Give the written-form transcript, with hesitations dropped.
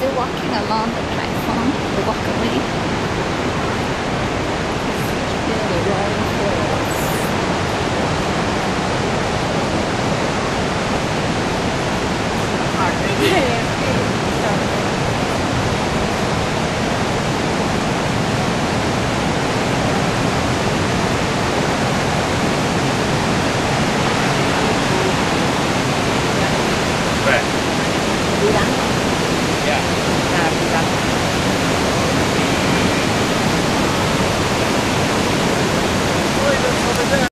still walking along the platform, the walkway. Here the Rio Falls. Đi đánh